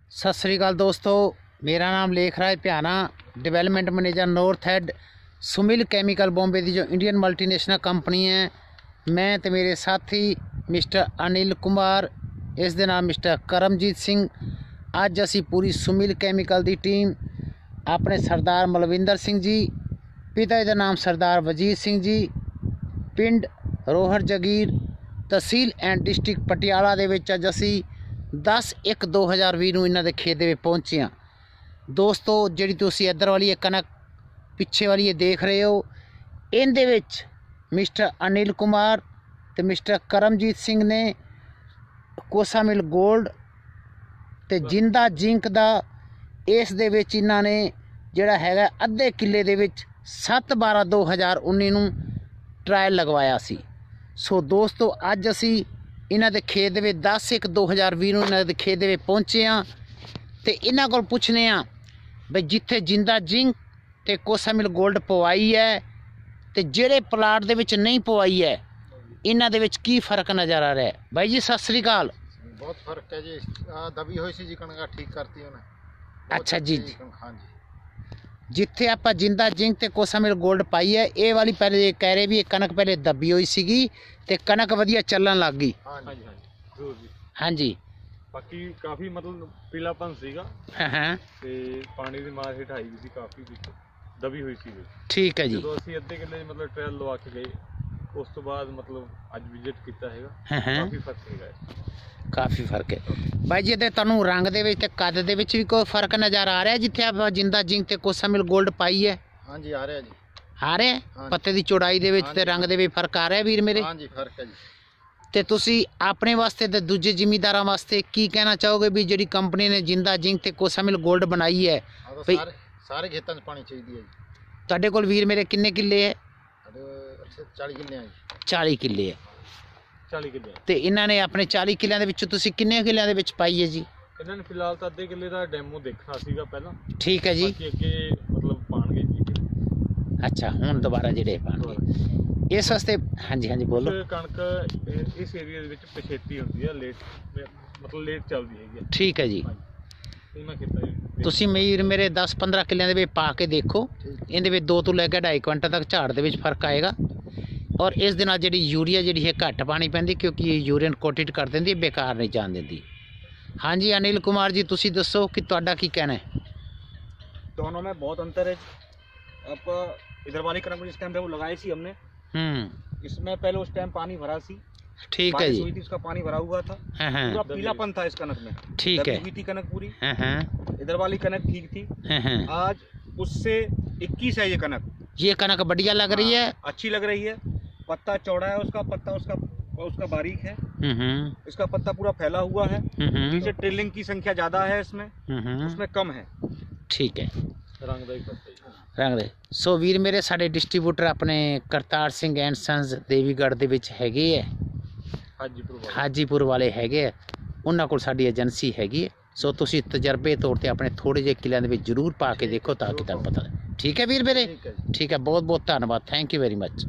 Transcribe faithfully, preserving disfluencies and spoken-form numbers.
सत श्री अकाल दोस्तों, मेरा नाम Lekh Raj Bhyana, development manager north head Sumil chemical Bombay की जो इंडियन मल्टीनेशनल कंपनी है। मैं तो मेरे साथी मिस्टर अनिल कुमार, इस दे नाल मिस्टर करमजीत सिंह। अज असी पूरी सुमिल कैमिकल की टीम अपने सरदार मलविंदर सिंह जी, पिता का नाम सरदार वजीर सिंह जी, पिंड रोहर जगीर, तहसील एंड डिस्ट्रिक्ट पटियाला दे विच अज असी दस एक दो हज़ार भी नूं इन्हां दे खेत दे विच पहुंचे हाँ। दोस्तों, जिहड़ी तुसीं इधर वाली ये कनक पिछे वाली ये देख रहे हो, इहदे विच मिस्टर अनिल कुमार ते मिस्टर करमजीत सिंह ने कोसा मिल गोल्ड ते जिंदा जिंक दा इस दे विच इन्हां ने जिहड़ा हैगा अद्धे किले दे विच सत्त बारह दो हज़ार उन्नी नूं ट्रायल लगवाया सी। सो दोस्तों, अज असी इन्हां दे खेत दे विच दस एक दो हज़ार भी नूं इन्हां दे खेत दे विच पहुंचे हाँ ते इन्हां कोल पुछने हाँ बई जिथे जिंदा जिंक ते कोसा मिल गोल्ड पवाई है ते जिहड़े प्लाट दे विच नहीं पवाई है, इन्हां दे विच की फर्क नज़र आ रहा है। भाई जी सत श्री अकाल। बहुत फर्क है जी, आ दबी हुई सी जी कणक ठीक करती उन्हें। अच्छा जी जी, हाँ जी। जिथे आपां जिंदा जिंक ते कोसा मिल गोल्ड पाई है, ये वाली पहले ये कह रहे भी ये कनक पहले दबी हुई सीगी ते कनक वधिया चलन लग गई। हाँ जी हाँ जी जरूर जी। हाँ जी, बाकी काफ़ी मतलब पीलापन सीगा हाँ हाँ ते पानी ਦੀ ਮਾਰ ਹੇਠਾਈ ਵੀ ਸੀ ਕਾਫੀ ਵਿੱਚ ਦਬੀ ਹੋਈ ਸੀ। ठीक है जी। ਜਦੋਂ ਅਸੀਂ ਅੱਧੇ ਕਿੱਲੇ ਮਤਲਬ ਟ੍ਰਾਇਲ ਲਵਾ ਕੇ ਗਏ, ਉਸ ਤੋਂ ਬਾਅਦ ਮਤਲਬ ਅੱਜ ਵਿਜ਼ਿਟ ਕੀਤਾ ਹੈਗਾ, हाँ हाँ ਕਾਫੀ ਫਰਕ ਹੈਗਾ। काफ़ी फर्क है भाई जी। ते तुहानूं रंग दे विच ते कद दे विच भी कोई फर्क नज़र आ रहा है जिथे आप जिंदा जिंक ते कोसा मिल गोल्ड पाई है? हाँ जी आ रहा है जी। आ रहा है हाँ जी। पत्ते की चौड़ाई दे विच हाँ ते जी। रंग दे विच फर्क आ रहा है वीर मेरे? हाँ जी फर्क है जी। ते तुसी अपने वास्ते ते दूजे जिमीदारां वास्ते की कहना चाहोगे भी जिहड़ी कंपनी ने जिंदा जिंक ते कोसा मिल गोल्ड बनाई है? हाँ तो भाई सारे सारे खेतों में पानी चाहिए है जी। तुहाडे कोल वीर मेरे किन्ने किले है? साढ़े चालीस किले हैं जी। चाली किले है ਚਾਲੀ ਕਿੱਲੇ ਤੇ ਇਹਨਾਂ ਨੇ ਆਪਣੇ चाली ਕਿਲਿਆਂ ਦੇ ਵਿੱਚੋਂ ਤੁਸੀਂ ਕਿੰਨੇ ਕਿਲਿਆਂ ਦੇ ਵਿੱਚ ਪਾਈ ਹੈ ਜੀ? ਇਹਨਾਂ ਨੇ ਫਿਲਹਾਲ ਤਾਂ ਅੱਧੇ ਕਿੱਲੇ ਦਾ ਡੈਮੋ ਦੇਖਣਾ ਸੀਗਾ ਪਹਿਲਾਂ। ਠੀਕ ਹੈ ਜੀ। ਬਾਕੀ ਅੱਗੇ ਮਤਲਬ ਪਾਣਗੇ ਜੀ। ਅੱਛਾ, ਹੁਣ ਦੁਬਾਰਾ ਜਿਹੜੇ ਪਾਣਗੇ ਇਸ ਵਾਸਤੇ। ਹਾਂਜੀ ਹਾਂਜੀ ਬੋਲੋ। ਕੁਛ ਕਣਕ ਇਹ- ਇਸ ਏਰੀਆ ਦੇ ਵਿੱਚ ਪਛੇਤੀ ਹੁੰਦੀ ਹੈ, ਲੇਟ ਮਤਲਬ ਲੇਟ ਚੱਲਦੀ ਹੈਗੀ ਹੈ। ਠੀਕ ਹੈ ਜੀ। ਇਹਨਾਂ ਖੇਤਾਂ ਵਿੱਚ ਤੁਸੀਂ ਵੀਰ ਮੇਰੇ ਦਸ ਪੰਦਰਾਂ ਕਿੱਲਿਆਂ ਦੇ ਵਿੱਚ ਪਾ ਕੇ ਦੇਖੋ, ਇਹਦੇ ਵਿੱਚ ਦੋ ਤੋਂ ਲੈ ਕੇ ਢਾਈ ਕੁਇੰਟਲ ਤੱਕ ਝਾੜ ਦੇ ਵਿੱਚ ਫਰਕ ਆਏਗਾ। और इस दे नाल जिहड़ी यूरिया जिहड़ी है घट पानी पैंदी, क्योंकि ये यूरियन कोटेड कर देंदी, बेकार नहीं जान देंदी। हाँ जी अनिल कुमार जी, तुसी दसो कि तुहाडा की कहना है? दोनों में बहुत अंतर है। अब इधर वाली कनक जिस टाइम पे वो लगाई सी हमने, हम्म इसमें पहले उस टाइम पानी भरा सी, ठीक है बारिश जी। हुई थी, उसका पानी भरा हुआ था, हाँ हाँ पूरा पीलापन था इस कनक में। ठीक दबी है। हुई थी कनक पूरी। हाँ हाँ इधर वाली कनक ठीक थी। हाँ हाँ। आज उससे इक्कीस है ये कनक। ये कनक बढ़िया लग रही है। हाँ, अच्छी लग रही है। पत्ता चौड़ा है उसका, पत्ता उसका उसका बारीक है। हम्म इसका पत्ता पूरा फैला हुआ है। हम्म नीचे ट्रेलिंग की संख्या ज्यादा है इसमें, हम्म उसमें कम है। ठीक है। ਰੰਗ ਦਾ ਹੀ ਫਰਕ ਹੈ ਜੀ। रंग दे सो वीर मेरे साडे डिस्ट्रीब्यूटर अपने करतार सिंह एंड सन्स देवीगढ़ ਦੇ ਵਿੱਚ ਹੈਗੇ ਹੈ, ਹਾਜੀਪੁਰ ਵਾਲਾ ਹਾਜੀਪੁਰ ਵਾਲੇ ਹੈਗੇ ਹੈ, ਉਹਨਾਂ ਕੋਲ ਸਾਡੀ ਏਜੰਸੀ ਹੈਗੀ ਹੈ। ਸੋ ਤੁਸੀਂ ਤਜਰਬੇ ਤੌਰ ਤੇ ਆਪਣੇ ਥੋੜੇ ਜਿਹੇ ਕਿਲਿਆਂ ਦੇ ਵਿੱਚ ਜ਼ਰੂਰ ਪਾ ਕੇ ਦੇਖੋ ਤਾਂ ਕਿ ਤੁਹਾਨੂੰ ਪਤਾ ਲੱਗੇ। ਠੀਕ ਹੈ ਵੀਰ ਮੇਰੇ? ठीक है जी। ठीक है, बहुत बहुत धन्यवाद, थैंक यू वेरी मच।